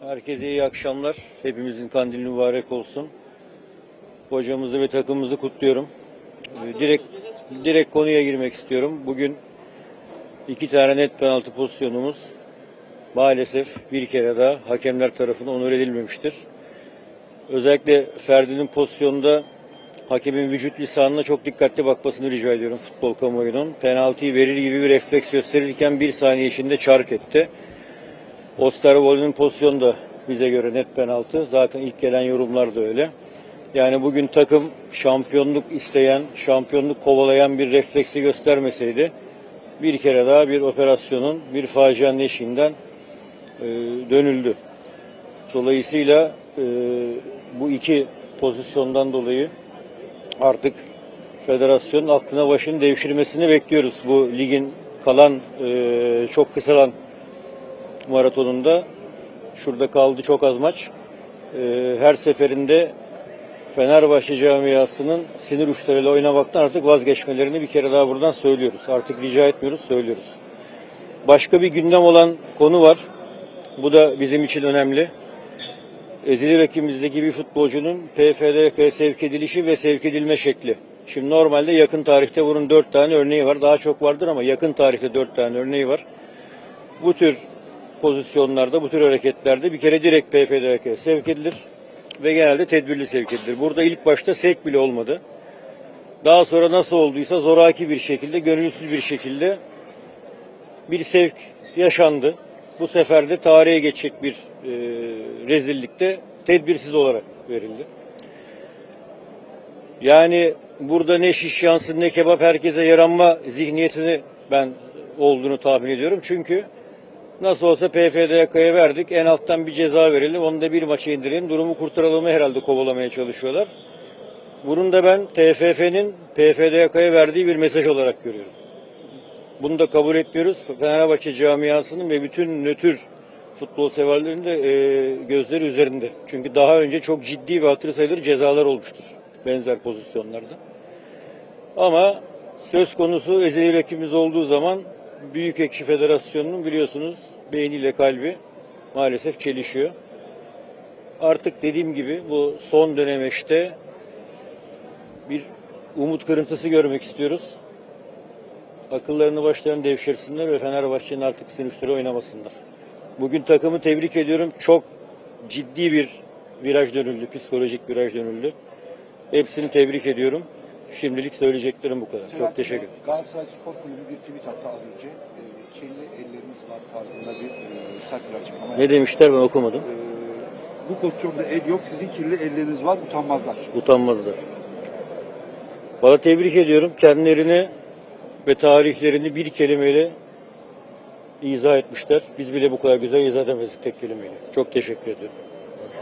Herkese iyi akşamlar. Hepimizin kandili mübarek olsun. Hocamızı ve takımımızı kutluyorum. Direkt konuya girmek istiyorum. Bugün 2 tane net penaltı pozisyonumuz maalesef bir kere daha hakemler tarafından onur edilmemiştir. Özellikle Ferdi'nin pozisyonunda hakemin vücut lisanına çok dikkatli bakmasını rica ediyorum futbol kamuoyunun. Penaltıyı verir gibi bir refleks gösterirken bir saniye içinde çark etti. Osterwolde'nin pozisyonu da bize göre net penaltı. Zaten ilk gelen yorumlar da öyle. Yani bugün takım şampiyonluk isteyen, şampiyonluk kovalayan bir refleksi göstermeseydi bir kere daha bir operasyonun, bir facianın eşiğinden dönüldü. Dolayısıyla bu iki pozisyondan dolayı artık federasyonun aklına başını devşirmesini bekliyoruz. Bu ligin kalan çok kısalan maratonunda şurada kaldı çok az maç. Her seferinde Fenerbahçe camiasının sinir uçlarıyla oynamaktan artık vazgeçmelerini bir kere daha buradan söylüyoruz. Artık rica etmiyoruz, söylüyoruz. Başka bir gündem olan konu var. Bu da bizim için önemli. Ezeli rakibimizdeki bir futbolcunun PFDK'ya sevk edilişi ve sevk edilme şekli. Şimdi normalde yakın tarihte bunun 4 tane örneği var. Daha çok vardır ama yakın tarihte 4 tane örneği var. Bu tür pozisyonlarda, bu tür hareketlerde bir kere direkt PFDK'ya sevk edilir ve genelde tedbirli sevk edilir. Burada ilk başta sevk bile olmadı. Daha sonra nasıl olduysa zoraki bir şekilde, gönülsüz bir şekilde bir sevk yaşandı. Bu sefer de tarihe geçecek bir rezillikte tedbirsiz olarak verildi. Yani burada ne şiş yansın ne kebap herkese yaranma zihniyetini ben olduğunu tahmin ediyorum. Çünkü nasıl olsa PFDK'ya verdik, en alttan bir ceza verelim, onu da bir maça indirelim, durumu kurtaralım herhalde kovalamaya çalışıyorlar. Bunun da ben TFF'nin PFDK'ya verdiği bir mesaj olarak görüyorum. Bunu da kabul etmiyoruz. Fenerbahçe camiasının ve bütün nötr futbol severlerin de gözleri üzerinde. Çünkü daha önce çok ciddi ve hatırı sayılır cezalar olmuştur benzer pozisyonlarda. Ama söz konusu ezeli rakibimiz olduğu zaman Büyükekşi Federasyonu'nun biliyorsunuz beyniyle kalbi maalesef çelişiyor. Artık dediğim gibi bu son dönemeçte bir umut kırıntısı görmek istiyoruz. Akıllarını başlarını devşirsinler ve Fenerbahçe'nin artık sinirleri oynamasınlar. Bugün takımı tebrik ediyorum. Çok ciddi bir viraj dönüldü, psikolojik viraj dönüldü. Hepsini tebrik ediyorum. Şimdilik söyleyeceklerim bu kadar. Çok teşekkür ederim. Galatasaray Spor Kulübü bir tweet attı az önce. Kirli elleriniz var tarzında bir sert bir açıklama. Ne demişler ben okumadım. Bu pozisyonda el yok, sizin kirli elleriniz var, utanmazlar. Utanmazlar. Valla tebrik ediyorum. Kendilerini ve tarihlerini bir kelimeyle izah etmişler. Biz bile bu kadar güzel izah edemezdik tek kelimeyle. Çok teşekkür ediyorum.